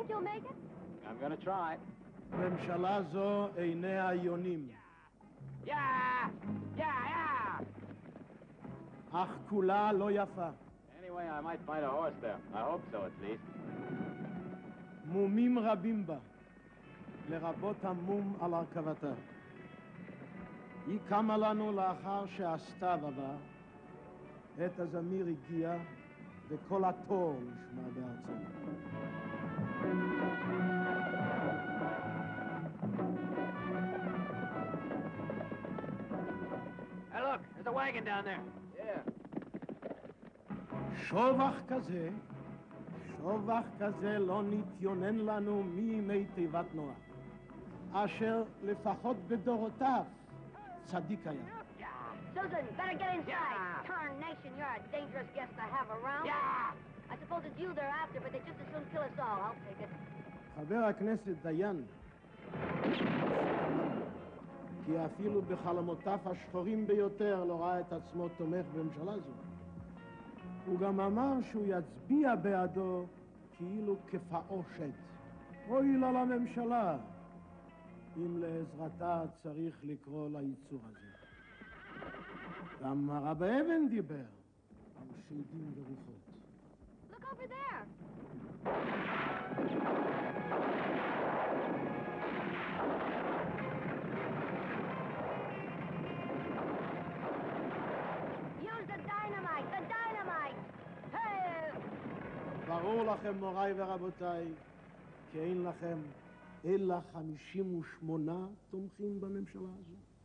think you'll make it? I'm gonna try. ממשלה זו עיניה יונים. Yeah! Yeah, yeah! אך כולה לא יפה. Anyway, I might find a horse there. I hope so, at least. מומים רבים בה, לרבות המום על הרכבתה. היא קמה לנו לאחר שהסתיו עבר, עת הזמיר הגיע, וכל התור נשמע בארצנו. Hey, look, there's a wagon down there. Yeah. שובח כזה לא נתיונן לנו מימי תיבת נוח, אשר לפחות בדורותיו צדיק היה. Susan, better get inside. Yeah. Tarnation, you're a dangerous guest to have around. Yeah! I suppose it's you they're after, but they just as soon kill us all. I'll take it. חבר הכנסת דיין, כי אפילו בחלומותיו השחורים ביותר לא ראה את עצמו תומך בממשלה זו. הוא גם אמר שהוא יצביע בעדו כאילו כפאושת. אוי לה לממשלה, אם לעזרתה צריך לקרוא ליצור הזה. גם הרב אבן דיבר על שדים ורוחות. Look over there. Use the dynamite! The dynamite! Hey! ברור לכם, מוריי ורבותיי, כי אין לכם אלא 58 תומכים בממשלה הזו.